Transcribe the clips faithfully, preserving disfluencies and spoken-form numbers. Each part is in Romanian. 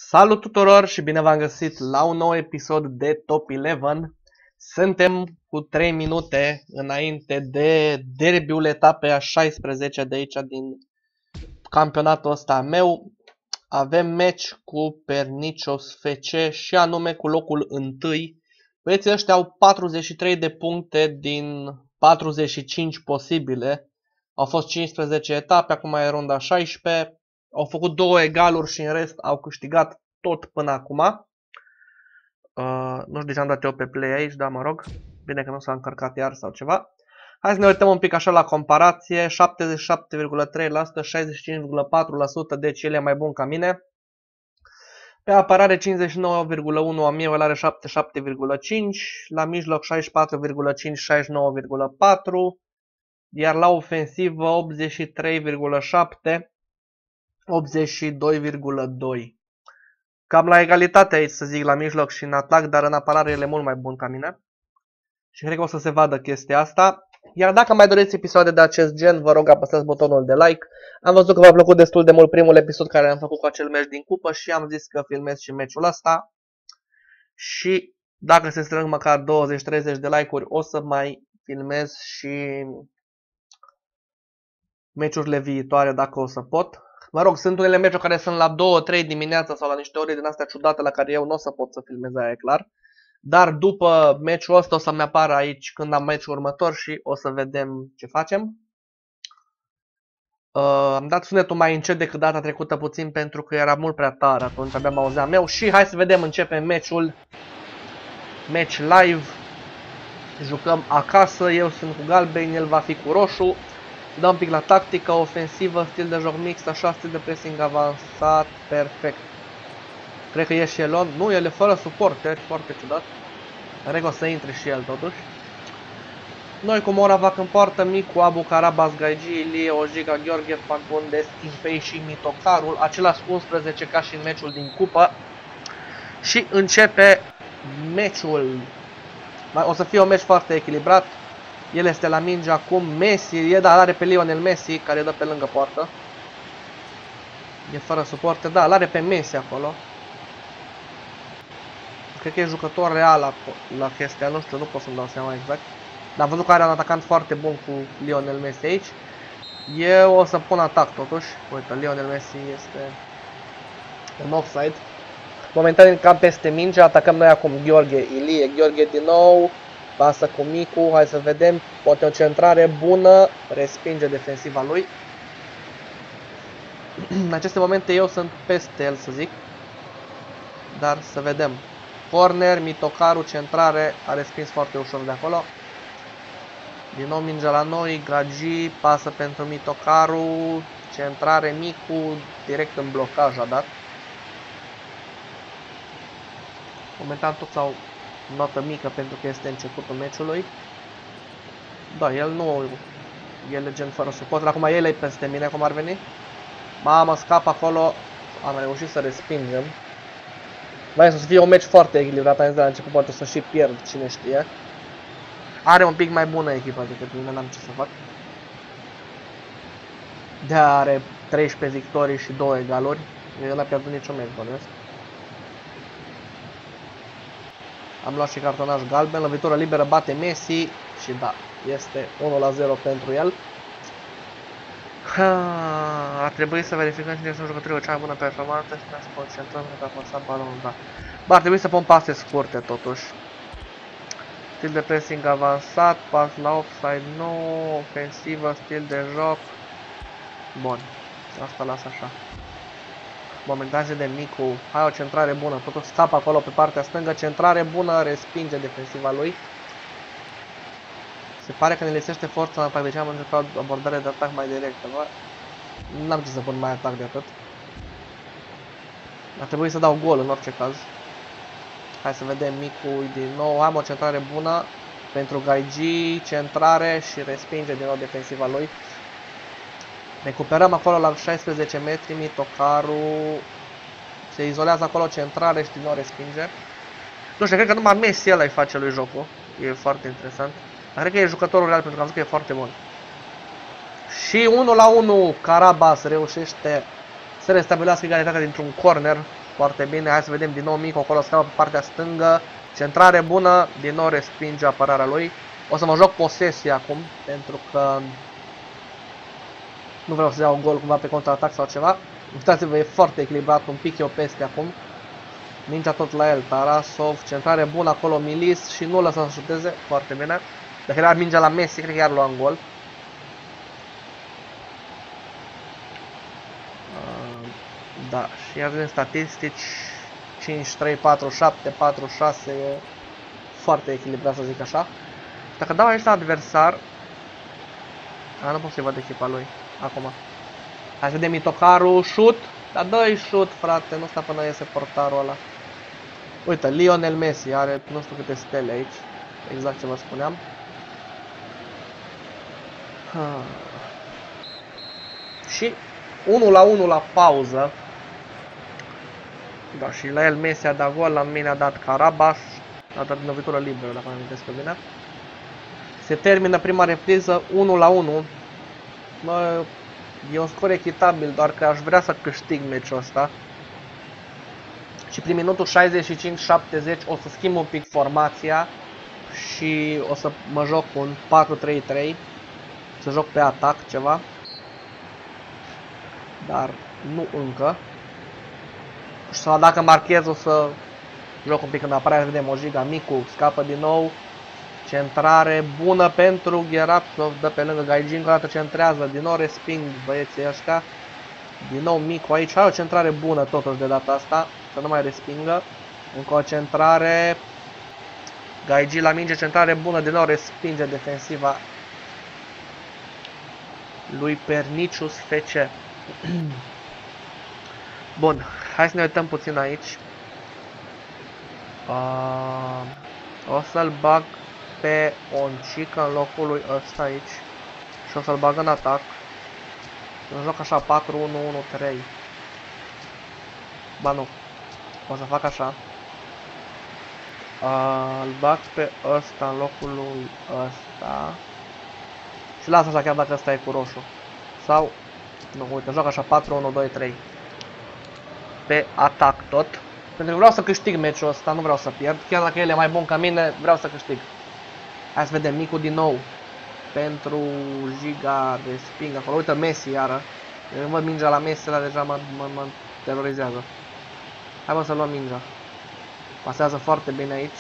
Salut tuturor și bine v-am găsit la un nou episod de Top unsprezece. Suntem cu trei minute înainte de derbiul etapei a șaisprezecea de aici din campionatul ăsta meu. Avem match cu Pernicios F C și anume cu locul întâi. Băieții ăștia au patruzeci și trei de puncte din patruzeci și cinci posibile. Au fost cincisprezece etape, acum e runda șaisprezece. Au făcut două egaluri și în rest au câștigat tot până acum. Uh, nu știu de ce am dat eu pe play aici, dar mă rog. Bine că nu s-a încărcat iar sau ceva. Hai să ne uităm un pic așa la comparație. șaptezeci și șapte virgulă trei la sută, șaizeci și cinci virgulă patru la sută, deci el e mai bun ca mine. Pe apărare cincizeci și nouă virgulă unu, a mie el are șaptezeci și șapte virgulă cinci. La mijloc șaizeci și patru virgulă cinci, șaizeci și nouă virgulă patru. Iar la ofensivă optzeci și trei virgulă șapte, optzeci și doi virgulă doi. Cam la egalitate aici, să zic, la mijloc și în atac, dar în apărare el e mult mai bun ca mine. Și cred că o să se vadă chestia asta. Iar dacă mai doriți episoade de acest gen, vă rog apăsați butonul de like. Am văzut că v-a plăcut destul de mult primul episod care am făcut cu acel meci din cupă și am zis că filmez și meciul ăsta. Și dacă se strâng măcar douăzeci treizeci de like-uri, o să mai filmez și meciurile viitoare dacă o să pot. Mă rog, sunt unele meciuri care sunt la două trei dimineața sau la niște ore din astea ciudate la care eu nu o să pot să filmez, aia e clar. Dar după meciul ăsta o să-mi apară aici când am meciul următor și o să vedem ce facem. Uh, am dat sunetul mai încet decât data trecută puțin pentru că era mult prea tare, atunci abia mă auzeam eu. Și hai să vedem, începem meciul. Match live. Jucăm acasă, eu sunt cu galben, el va fi cu roșu. Dau un pic la tactică, ofensivă, stil de joc mixt, așa, stil de pressing avansat, perfect. Cred că e și Elon, nu, el e fără suporteri, foarte ciudat. Cred că o să intre și el totuși. Noi cu Moravac în poartă, Micu, Abu, Carabas, Gaigi, Ilie, Ojiga, Gheorghe, Fagundes, Timpei și Mitocarul, același unsprezece ca și în meciul din cupă. Și începe meciul. O să fie un meci foarte echilibrat. El este la minge acum, Messi, e, da, are pe Lionel Messi, care dă pe lângă poartă. E fără suporte, da, l-are pe Messi acolo. Cred că e jucător real la, la chestia, nu știu, nu pot să-mi dau seama exact. Dar am văzut că are un atacant foarte bun cu Lionel Messi aici. Eu o să pun atac totuși. Uite, Lionel Messi este în offside. Momentan cam peste minge, atacăm noi acum Gheorghe, Ilie, Gheorghe din nou. Pasă cu Micu, hai să vedem, poate o centrare bună, respinge defensiva lui. În aceste momente eu sunt peste el, să zic. Dar să vedem. Corner, Mitocaru, centrare, a respins foarte ușor de acolo. Din nou mingea la noi, Gagi, pasă pentru Mitocaru, centrare, Micu, direct în blocaj a dat. Momentan tot s-au notă mică pentru că este începutul meciului. Da, el nu, el e gen fără suport. Acum el e peste mine, cum ar veni. Mamă, scap acolo. Am reușit să respingem. Mai să fie un meci foarte echilibrat, am zis de la început, poate să și pierd, cine știe. Are un pic mai bună echipa decât mine, n-am ce să fac. De are treisprezece victorii și două egaluri. El n-a pierdut niciun meci, bănuiesc. Am luat și cartonaș galben, lovitură liberă, bate Messi și da, este unu la zero pentru el. Ar trebui să verificăm cine sunt jucătorii cu cea mai bună performanță și ne concentrăm pentru a păsa balonul, da. Ba, ar trebui să pun pase scurte totuși. Stil de pressing avansat, pas la offside nou, ofensivă, stil de joc. Bun, asta las așa. Momentaje de Micu, hai o centrare bună, totuși scapă acolo pe partea stângă, centrare bună, respinge defensiva lui. Se pare că ne lipsește forța în atac, deci am încercat o abordare de atac mai directă, bă. N-am ce să pun mai atac de atât. Ar trebui să dau gol în orice caz. Hai să vedem Micu din nou, am o centrare bună pentru Gaigi, centrare și respinge din nou defensiva lui. Recuperăm acolo la șaisprezece metri, Mitocaru se izolează acolo, centrare și din nou respinge. Nu știu, cred că numai Messi ăla îi face lui jocul, e foarte interesant. Dar cred că e jucătorul real pentru că am zis că e foarte bun. Și unu la unu, Carabas reușește să restabilească egalitatea dintr-un corner. Foarte bine, hai să vedem din nou Mico acolo scapă pe partea stângă. Centrare bună, din nou respinge apărarea lui. O să mă joc posesie acum, pentru că nu vreau să iau un gol cumva pe contraatac sau ceva. Uitați-vă, e foarte echilibrat, un pic eu peste acum. Mingea tot la el, Tarasov, centrare bună acolo, Milis și nu lăsa să șuteze, foarte bine. Dacă era mingea la Messi, cred că iar lua un gol. Uh, da, și iar din statistici, cinci, trei, patru, șapte, patru, șase, e foarte echilibrat să zic așa. Dacă dau aici la adversar, a, nu pot să-i văd echipa lui, acum. Hai să vedem Itocaru, shoot, dar dă-i shoot, frate, nu sta până iese portarul ăla. Uite, Lionel Messi are nu știu câte stele aici, exact ce vă spuneam. Ha. Și unu la unu la pauză. Da, și la el Messi a dat gol, la mine a dat Carabas, a dat din lovitură liberă, dacă mă amintesc bine. Se termină prima repriză unu la unu. Mă, e un scor echitabil, doar că aș vrea să câștig meciul ăsta. Și prin minutul șaizeci și cinci șaptezeci o să schimb un pic formația și o să mă joc un patru trei trei. Să joc pe atac ceva. Dar nu încă. Și sau dacă marchez o să joc un pic în apărare, vedem Ojiga, Micu, scapă din nou. Centrare bună pentru Gherapsov, dă pe lângă Gaigi, încă o dată centrează, din nou resping băieții ăștia. Din nou Micu aici, are o centrare bună totuși de data asta, să nu mai respingă. Încă o centrare, Gaigi la minge, centrare bună, din nou respinge defensiva lui Pernicius F C. Bun, hai să ne uităm puțin aici. Uh, o să-l bag pe Oncică în locul lui ăsta aici și o să-l bag în atac. Îl joc așa patru unu unu trei. Ba nu, o să fac așa. Uh, îl bag pe ăsta în locul lui ăsta și las așa chiar dacă ăsta e cu roșu. Sau, nu, uite, joc așa patru unu doi trei. Pe atac tot. Pentru că vreau să câștig meciul ăsta, nu vreau să pierd. Chiar dacă el e mai bun ca mine, vreau să câștig. Hai să vedem, Micu din nou. Pentru Giga, resping acolo. Uite Messi iară. Eu văd mingea la Messi, dar deja mă, mă, mă terorizează. Hai mă să luăm mingea. Pasează foarte bine aici.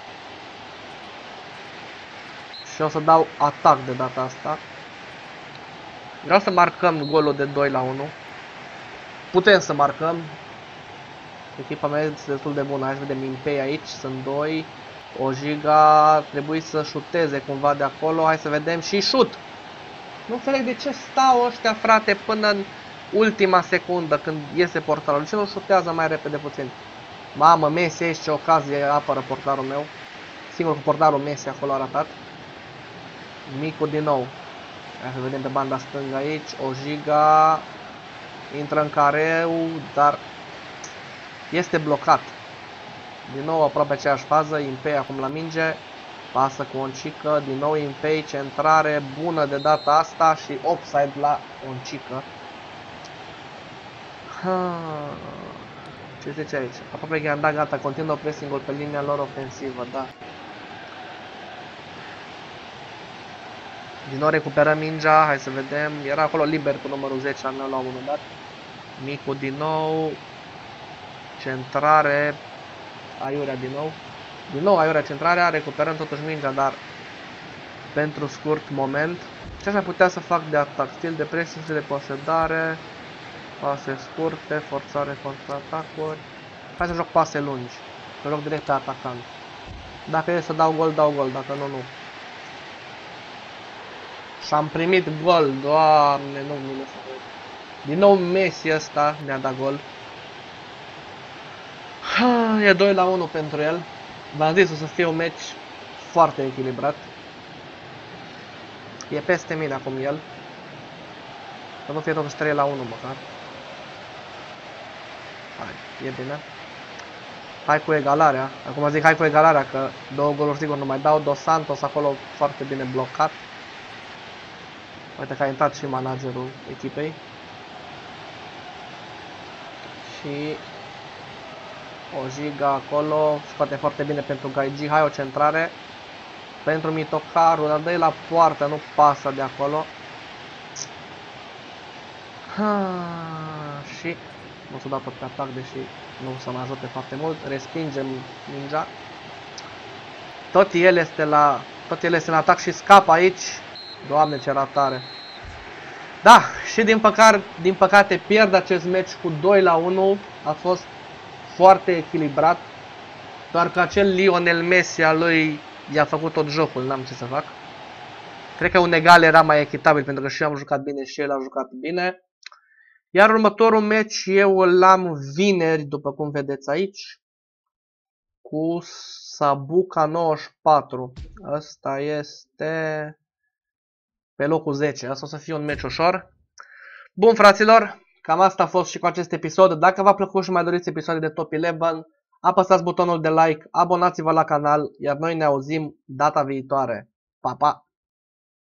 Și o să dau atac de data asta. Vreau să marcăm golul de doi la unu. Putem să marcăm. Echipa mea este destul de bună. Hai să vedem Impei aici. Sunt doi. Ojiga trebuie să șuteze cumva de acolo. Hai să vedem și șut. Nu înțeleg de ce stau ăștia, frate, până în ultima secundă când iese portarul. De ce nu șutează mai repede puțin? Mamă, Messi aici, ce ocazie apără portarul meu. Sigur că portarul Messi acolo a ratat. Micu din nou. Hai să vedem pe banda stângă aici. Ojiga intră în careu, dar este blocat. Din nou aproape aceeași fază. Impei acum la minge. Pasă cu Oncică. Din nou Impei. Centrare bună de data asta și offside la Oncică. Ce zice aici? Aproape că am dat gata. Continuă pressing-ul pe linia lor ofensivă. Da. Din nou recuperăm mingea. Hai să vedem. Era acolo liber cu numărul zece al meu la un moment dat. Micu din nou. Centrare. Aiurea din nou. Din nou Aiurea centrarea. Recuperăm totuși mingea, dar pentru scurt moment. Ce aș putea să fac de atac? Stil de pressing, stil de posedare. Pase scurte, forțare contra atacuri. Hai să joc pase lungi. Să joc direct pe atacant. Dacă e să dau gol, dau gol. Dacă nu, nu. Și am primit gol. Doamne, nu mi-l să văd. Din nou Messi ăsta ne-a dat gol. E doi la unu pentru el. V-am zis, o să fie un meci foarte echilibrat. E peste mine acum el. Să nu fie totuși trei la unu măcar. Hai, e bine. Hai cu egalarea. Acum zic hai cu egalarea, că două goluri sigur nu mai dau. Dos Santos acolo foarte bine blocat. Uite că a intrat și managerul echipei. Și O giga acolo, scoate foarte bine pentru Gaiji. Hai o centrare pentru Mitokaru, dar dă-i la poartă, nu pasă de acolo. Ha, și nu s-a dat pe atac, deși nu o să mă ajute foarte mult. Respingem mingea. Tot el este la tot el este în atac și scapă aici. Doamne, ce ratare. Da, și din păcate, din păcate pierd acest meci cu doi la unu. A fost foarte echilibrat. Doar că acel Lionel Messi al lui i-a făcut tot jocul, n-am ce să fac. Cred că un egal era mai echitabil, pentru că și eu am jucat bine și el a jucat bine. Iar următorul meci eu îl am vineri, după cum vedeți aici, cu Sabuca nouăzeci și patru. Asta este pe locul zece. Asta o să fie un meci ușor. Bun, fraților, cam asta a fost și cu acest episod. Dacă v-a plăcut și mai doriți episoade de Top unsprezece, apăsați butonul de like, abonați-vă la canal, iar noi ne auzim data viitoare. Pa, pa!